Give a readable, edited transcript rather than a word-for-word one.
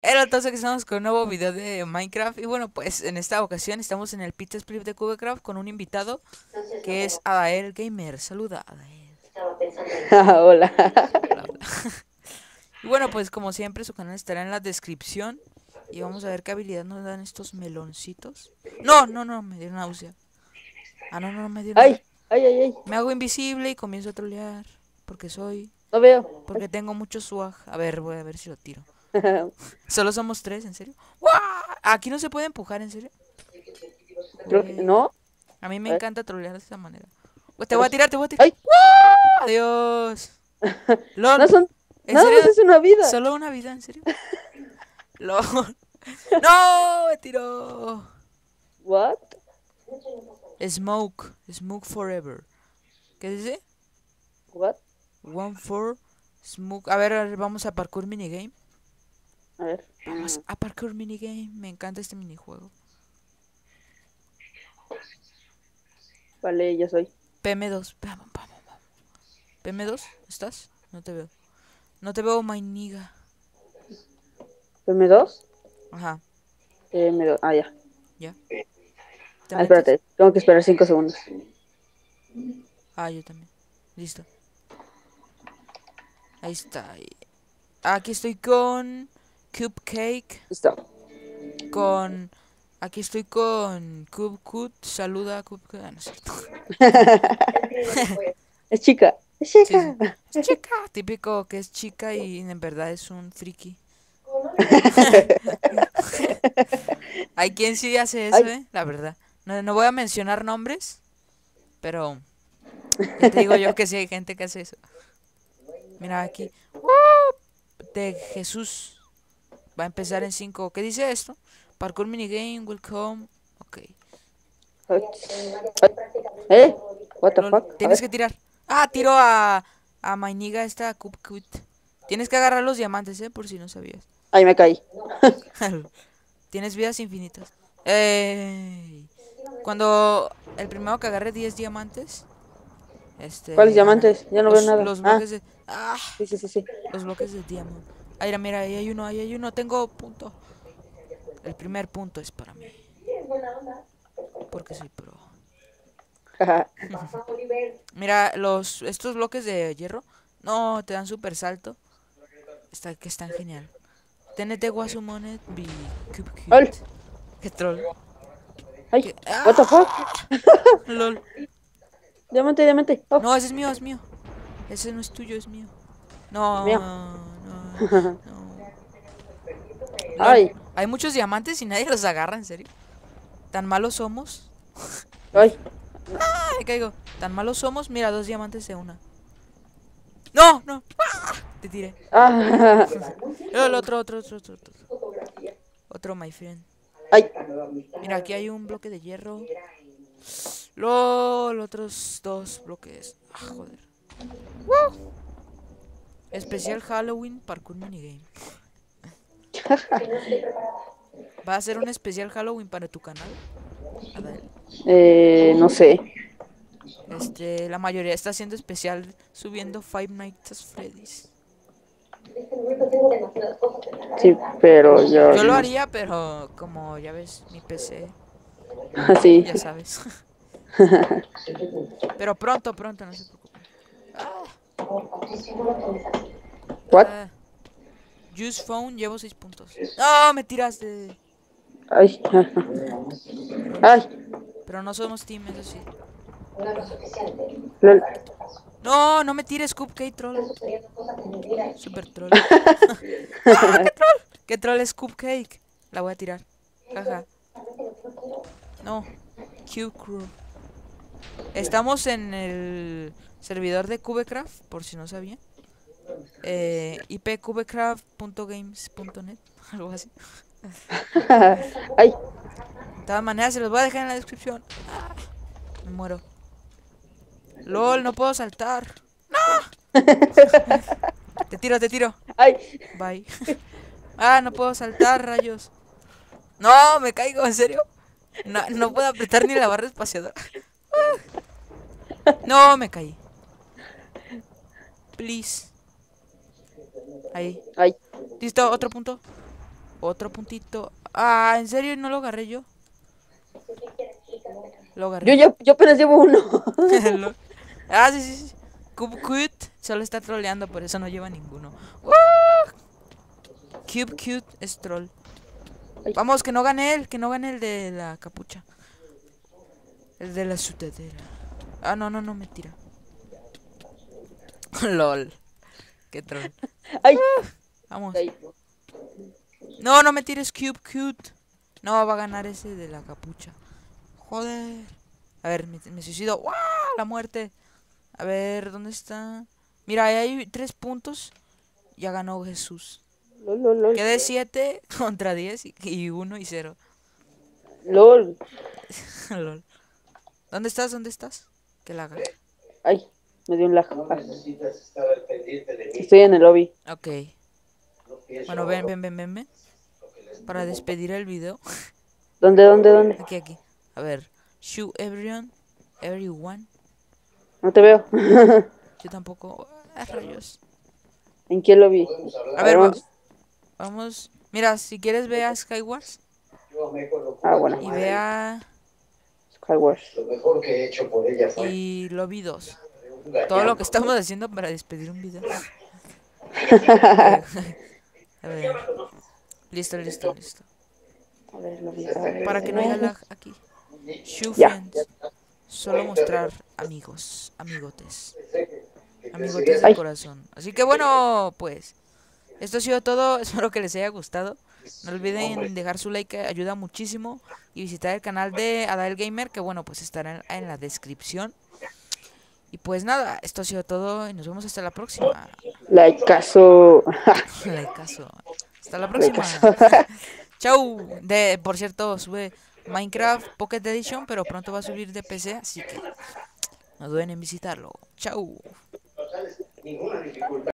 Hola a todos, aquí estamos con un nuevo video de Minecraft. Y bueno, pues en esta ocasión estamos en el Pit Split de Cubecraft con un invitado que es Adael Gamer. Saluda, Adael. Hola. Hola, hola. Y bueno, pues como siempre, su canal estará en la descripción. Y vamos a ver qué habilidad nos dan estos meloncitos. No, no, no, me dio náusea. Ah, no, no, me dio náusea. Ay, ay, ay, ay. Me hago invisible y comienzo a trolear. Porque soy. No veo. Ay. Porque tengo mucho swag. A ver, voy a ver si lo tiro. Solo somos tres, ¿en serio? ¡Guau! Aquí no se puede empujar, ¿en serio? Creo que Güey. no. A mí me A ver. encanta trolear de esta manera. Pues te voy a Ay, tirar, te voy a tirar. ay. Adiós. No LOL. son. ¿En Nada serio? más es una vida. ¿Solo una vida? ¿En serio? LOL. ¡No! Me tiró. What? Smoke. Smoke forever. ¿Qué dice? What? One for smoke. A ver, vamos a parkour minigame. A ver. Vamos a parkour minigame. Me encanta este minijuego. Vale, ya soy. PM2. Vamos, vamos, vamos. PM2, ¿estás? No te veo. No te veo, my nigga. ¿PM2? Ajá. PM2. Ah, ya. ¿Ya? ¿Te Ah, metes? espérate. Tengo que esperar 5 segundos. Ah, yo también. Listo. Ahí está. Aquí estoy con Cupcake. Listo. Con. Aquí estoy con Cupcut. Saluda Cupcake. Ah, no es cierto. Es chica. Es Sí, sí. chica. Es chica. Típico que es chica y en verdad es un friki. Hay quien sí hace eso, Ay. La verdad. No, no voy a mencionar nombres, pero ya te digo yo que sí hay gente que hace eso. Mira aquí. De Jesús. Va a empezar en 5. ¿Qué dice esto? Parkour minigame, welcome. Ok. Ay. Ay. What the LOL. fuck? A Tienes ver. que tirar. Ah, tiro a Mainiga esta Cupcut. Tienes que agarrar los diamantes, Por si no sabías. Ay, me caí. Tienes vidas infinitas. ¡Ey! Cuando el primero que agarre 10 diamantes, ¿Cuáles gana. diamantes? Ya no veo nada. Los Ah, bloques de. ¡Ah! sí, sí, sí, sí. Los bloques de diamond. Ay, mira, mira, ahí hay uno, ahí hay uno. Tengo punto. El primer punto es para mí. Porque soy pro. Mira, estos bloques de hierro. No, te dan super salto. Que están genial. TNT Wasumonet be cube Ay. cute. Qué troll. Ay. ¿Qué? What the fuck? ¡Ah! LOL. Diamante, diamante. Oh, No, ese es mío, es mío. Ese no es tuyo, es mío. No, mío. no, no. LOL. Ay, Hay muchos diamantes y nadie los agarra, en serio. Tan malos somos. Uf. ay. ¡Ah! Me caigo. Tan malos somos. Mira, 2 diamantes de una. No, no. ¡Ah! Te tiré. Ah, LOL, otro. Otro, my friend. ay. Mira, aquí hay un bloque de hierro. LOL, otros 2 bloques. Ah, joder. Especial Halloween Parkour Minigame. ¿Va a ser un especial Halloween para tu canal, Adael? No sé. La mayoría está haciendo especial subiendo Five Nights at Freddy's. Sí, pero yo Yo lo no. haría, pero como ya ves, mi PC, Así. ya sabes. Pero pronto, pronto, no se preocupen. Ah, What? ah. Use phone, llevo 6 puntos. ¡No! Me tiraste. Ay. LOL. Ay. Pero no somos team, eso sí. Lol. No, no me tires, Cupcake Troll. Super troll. ¡Ah, qué troll! ¿Qué troll es Cupcake? La voy a tirar. Jaja. No. Cube Crew. Estamos en el servidor de Cubecraft, por si no sabían. ipcubecraft.games.net. Algo así. Ay. De todas maneras, se los voy a dejar en la descripción. Ah, me muero. LOL, no puedo saltar. Te tiro, te tiro. Ay. Bye. Ah, no puedo saltar, rayos. No, me caigo, en serio. No, no puedo apretar ni la barra espaciadora. No, me caí. Please. Ahí. Ay. Listo, otro punto. Otro puntito. Ah, ¿en serio no lo agarré yo? Lo Yo agarré. yo apenas llevo uno. Ah, sí, sí, sí. Cute solo está troleando, por eso no lleva ninguno. Cute es troll. Ay, Vamos, que no gane el de la capucha. El de la sudadera. Ah, no, mentira. LOL. Qué troll. ay, Vamos. ay. No, no me tires cute. No, va a ganar ese de la capucha. Joder. A ver, me suicido. ¡Wow! La muerte. A ver, ¿dónde está? Mira, ahí hay 3 puntos. Ya ganó Jesús. Lol, lol, lol. Quedé 7 contra 10 y 1 y 0. LOL. LOL. ¿Dónde estás? Que la haga. Ay, me dio un lag. Estoy en el lobby. Ok. Bueno, ven. Para despedir el video. ¿Dónde? Aquí. A ver. Shoot everyone. No te veo. Yo tampoco. Ah, rayos. ¿En qué lobby? A ver, vamos. vamos. Mira, si quieres ve a Skywars. Ah, bueno. Y ve a... Skywars. Y Lobby 2. Todo lo que estamos haciendo para despedir un video. A ver. Listo. A ver, lobby. A ver. Para que no haya lag aquí. Shoe Ya. friends. Solo mostrar amigos. Amigotes del Ay, corazón. Así que bueno, pues. Esto ha sido todo. Espero que les haya gustado. No olviden dejar su like, ayuda muchísimo. Y visitar el canal de Adael Gamer, que bueno, pues estará en la descripción. Y pues nada, esto ha sido todo y nos vemos hasta la próxima. likeazo. Likeazo. Hasta la próxima. Likeazo. Chau. Por cierto, sube Minecraft Pocket Edition, pero pronto va a subir de PC, así que no duden en visitarlo. Chau.